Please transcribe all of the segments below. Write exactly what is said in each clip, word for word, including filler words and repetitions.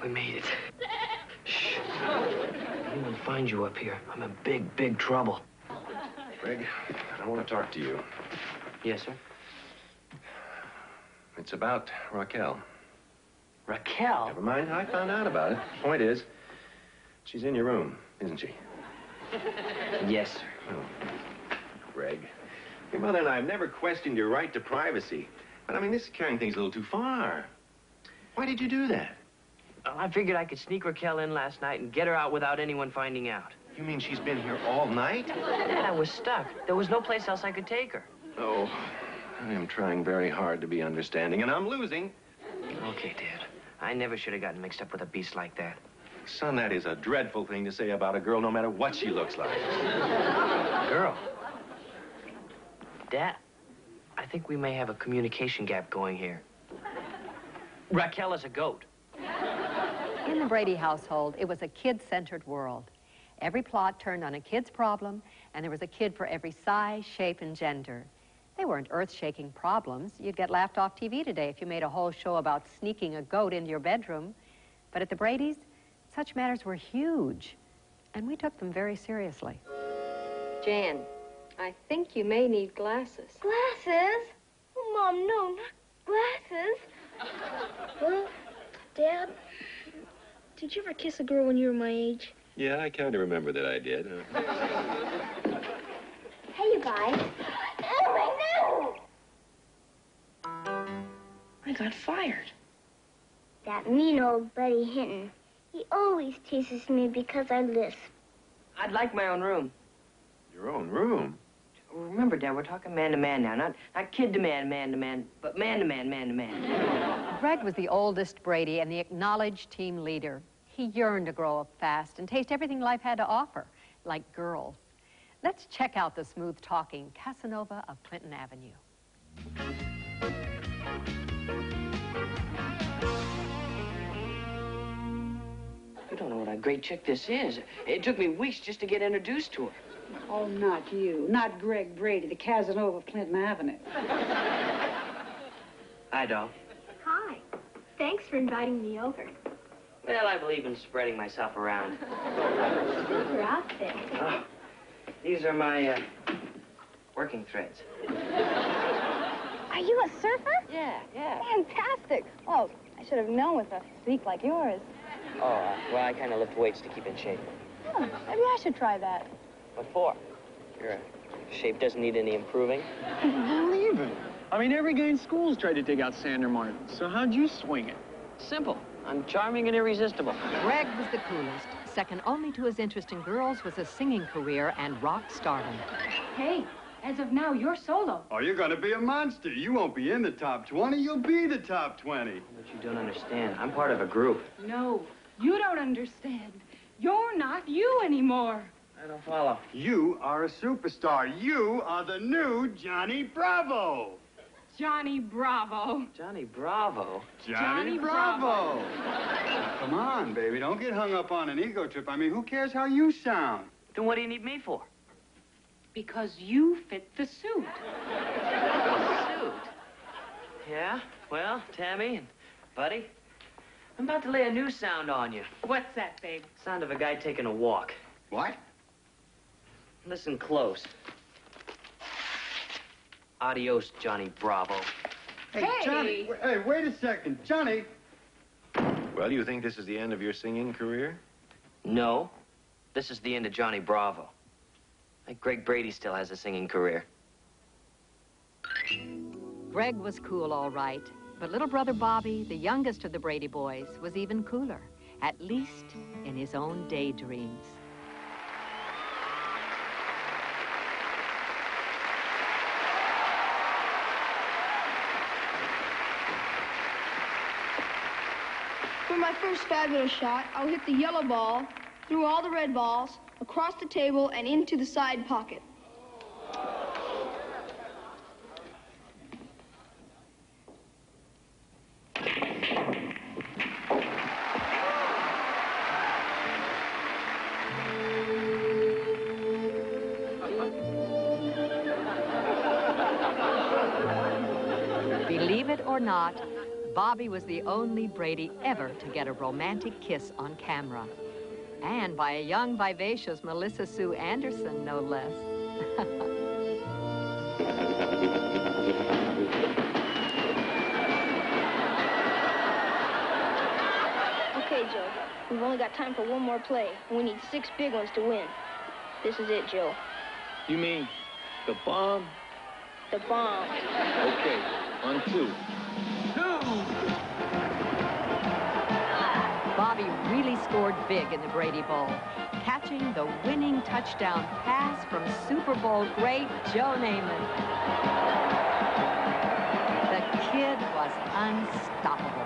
We made it. Shh. If anyone finds you up here, I'm in big, big trouble. Greg, I want to talk to you. Yes, sir? It's about Raquel. Raquel? Never mind, I found out about it. Point is, she's in your room, isn't she? Yes, sir. Oh. Greg, your mother and I have never questioned your right to privacy. But, I mean, this is carrying things a little too far. Why did you do that? Well, I figured I could sneak Raquel in last night and get her out without anyone finding out. You mean she's been here all night? Dad, I was stuck. There was no place else I could take her. Oh, I am trying very hard to be understanding, and I'm losing. Okay, Dad. I never should have gotten mixed up with a beast like that. Son, that is a dreadful thing to say about a girl, no matter what she looks like. Girl? Dad, I think we may have a communication gap going here. Raquel is a goat. In the Brady household, it was a kid-centered world. Every plot turned on a kid's problem, and there was a kid for every size, shape, and gender. They weren't earth-shaking problems. You'd get laughed off T V today if you made a whole show about sneaking a goat into your bedroom. But at the Bradys, such matters were huge, and we took them very seriously. Jan, I think you may need glasses. Glasses? Oh, Mom, no, not glasses. Well, Dad, did you ever kiss a girl when you were my age? Yeah, I kind of remember that I did. Uh... Hey, you guys. Oh, my nose! I got fired. That mean old Buddy Hinton. He always teases me because I lisp. I'd like my own room. Your own room? Remember, Dad, we're talking man-to-man now. Not, not kid-to-man, man-to-man, but man-to-man, man-to-man. Greg was the oldest Brady and the acknowledged team leader. He yearned to grow up fast and taste everything life had to offer, like girls. Let's check out the smooth-talking Casanova of Clinton Avenue. You don't know what a great chick this is. It took me weeks just to get introduced to her. Oh, not you. Not Greg Brady, the Casanova of Clinton Avenue. Hi, doll. Hi. Thanks for inviting me over. Well, I believe in spreading myself around. Super outfit. Oh, these are my uh, working threads. Are you a surfer? Yeah, yeah. Fantastic. Oh, I should have known with a physique like yours. Oh, uh, well, I kind of lift weights to keep in shape. Oh, maybe I should try that. What for? Your uh, shape doesn't need any improving. Believe it. I mean, every guy in school's tried to dig out Sander Martin. So how'd you swing it? Simple. I'm charming and irresistible. Greg was the coolest. Second only to his interest in girls was a singing career and rock stardom. Hey, as of now, you're solo. Oh, you're gonna be a monster. You won't be in the top twenty, you'll be the top twenty. But you don't understand. I'm part of a group. No, you don't understand. You're not you anymore. I don't follow. You are a superstar. You are the new Johnny Bravo. Johnny Bravo. Johnny Bravo? Johnny, Johnny Bravo. Come on, baby. Don't get hung up on an ego trip. I mean, who cares how you sound? Then what do you need me for? Because you fit the suit. Suit? Yeah? Well, Tammy and Buddy, I'm about to lay a new sound on you. What's that, babe? Sound of a guy taking a walk. What? Listen close. Adios, Johnny Bravo. Hey, Hey. Johnny. w- Hey, wait a second. Johnny. Well, you think this is the end of your singing career? No. This is the end of Johnny Bravo. I think Greg Brady still has a singing career. Greg was cool, all right. But little brother Bobby, the youngest of the Brady boys, was even cooler, at least in his own daydreams. For my first fabulous shot, I'll hit the yellow ball through all the red balls, across the table, and into the side pocket. Believe it or not, Bobby was the only Brady ever to get a romantic kiss on camera. And by a young, vivacious Melissa Sue Anderson, no less. Okay, Joe. We've only got time for one more play, and we need six big ones to win. This is it, Joe. You mean the bomb? The bomb. Okay, on two. Bobby really scored big in the Brady Bowl, catching the winning touchdown pass from Super Bowl great Joe Namath. The kid was unstoppable.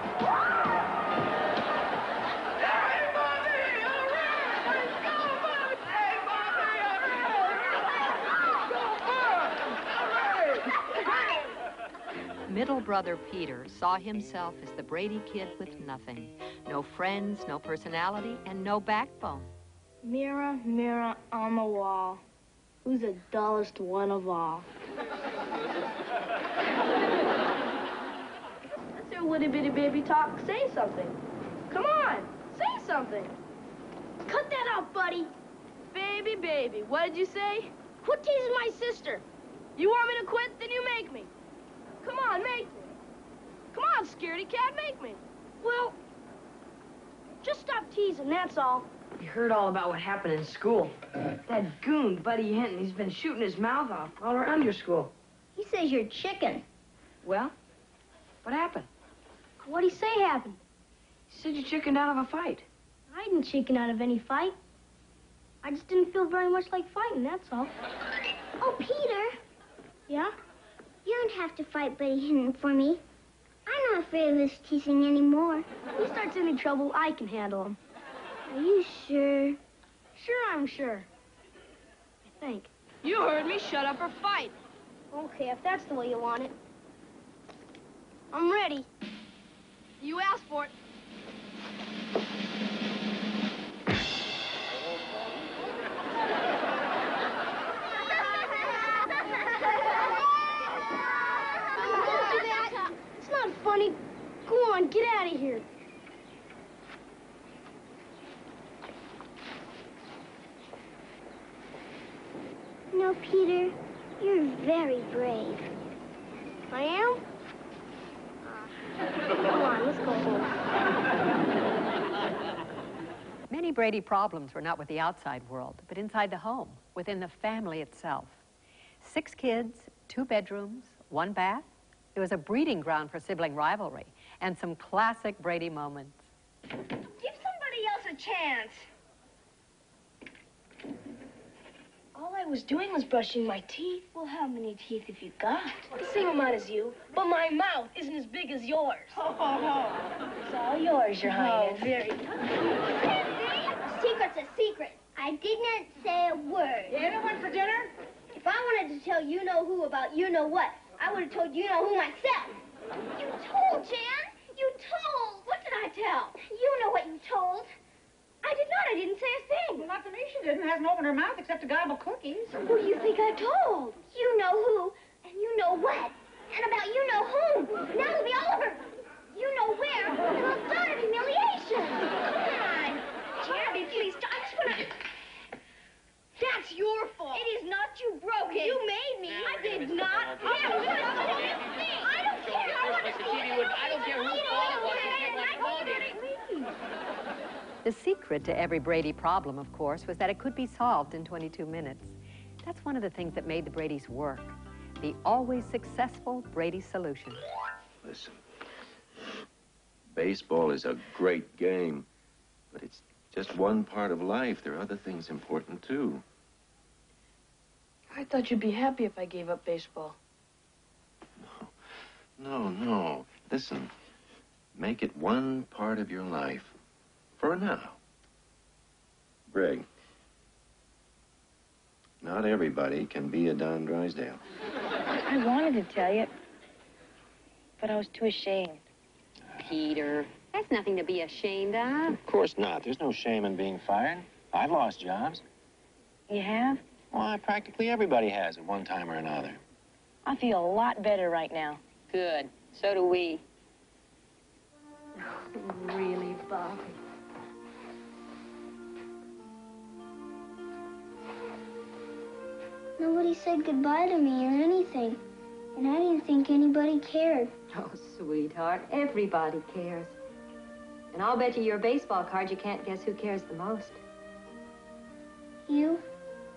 Middle brother Peter saw himself as the Brady kid with nothing. No friends, no personality, and no backbone. Mirror, mirror on the wall, who's the dullest one of all? That's your little bitty baby talk. Say something. Come on, say something. Cut that out, buddy. Baby, baby, what did you say? Quit teasing my sister. You want me to quit? Then you make me. Come on, make me. Come on, scaredy cat, make me. Well, just stop teasing, that's all. You heard all about what happened in school. That goon, Buddy Hinton, he's been shooting his mouth off all around your school. He says you're chicken. Well, what happened? What'd he say happened? He said you chickened out of a fight. I didn't chicken out of any fight. I just didn't feel very much like fighting, that's all. Oh, Peter, Yeah? you don't have to fight Buddy Hinton for me. I'm not afraid of this teasing anymore. If he starts any trouble, I can handle him. Are you sure? Sure, I'm sure. I think. You heard me. Shut up or fight. Okay, if that's the way you want it. I'm ready. You asked for it. Don't do that. It's not funny. Go on, get out of here. No, Peter, you're very brave. I am? Come on, let's go home. Many Brady problems were not with the outside world, but inside the home, within the family itself. Six kids, two bedrooms, one bath. It was a breeding ground for sibling rivalry and some classic Brady moments. Give somebody else a chance. All I was doing was brushing my teeth. Well, how many teeth have you got? The same amount as you, but my mouth isn't as big as yours. Ho, ho, ho. It's all yours, Your Highness. Oh, very A secret's a secret. I did not say a word. Anyone for dinner? If I wanted to tell you-know-who about you-know-what, I would have told you-know-who myself. You told, Jan. You told. What did I tell? You know what you told. I did not. I didn't say a thing. Well, not to me she didn't. Hasn't opened her mouth except to gobble cookies. Who do you think I told? You-know-who and you-know-what. And about you-know-whom. Now it'll be all over. You-know-where. And it'll start of humiliation. Come on. Jeremy, please. I just want to... That's your fault. It is not. You broke it. You made me. I did not. Yeah, you did. I don't care. I want to see it. I don't care whose fault it was. The secret to every Brady problem, of course, was that it could be solved in twenty-two minutes. That's one of the things that made the Bradys work. The always successful Brady solution. Listen, baseball is a great game, but it's just one part of life. There are other things important, too. I thought you'd be happy if I gave up baseball. No, no. Listen, make it one part of your life. For now. Greg, not everybody can be a Don Drysdale. I wanted to tell you, but I was too ashamed. Peter, that's nothing to be ashamed of. Of course not. There's no shame in being fired. I've lost jobs. You have? Well, practically everybody has at one time or another. I feel a lot better right now. Good. So do we. Really, Bobby? Nobody said goodbye to me or anything. And I didn't think anybody cared. Oh, sweetheart, everybody cares. And I'll bet you your baseball card you can't guess who cares the most. You?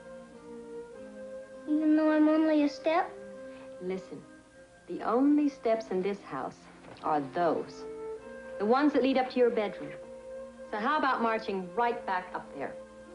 Even though I'm only a step? Listen, the only steps in this house are those. The ones that lead up to your bedroom. So how about marching right back up there?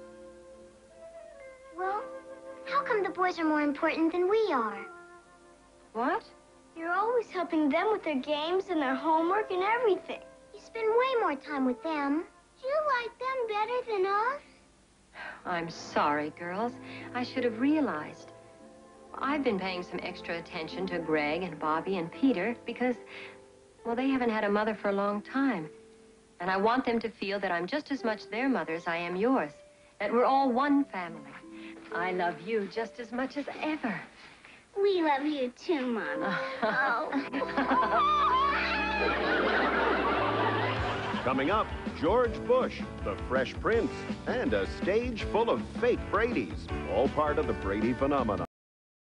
Well, how come the boys are more important than we are? What? You're always helping them with their games and their homework and everything. You spend way more time with them. Do you like them better than us? I'm sorry, girls. I should have realized. I've been paying some extra attention to Greg and Bobby and Peter because, well, they haven't had a mother for a long time. And I want them to feel that I'm just as much their mother as I am yours. That we're all one family. I love you just as much as ever. We love you too, Mama. Oh. Coming up, George Bush, the Fresh Prince, and a stage full of fake Bradys, all part of the Brady phenomenon.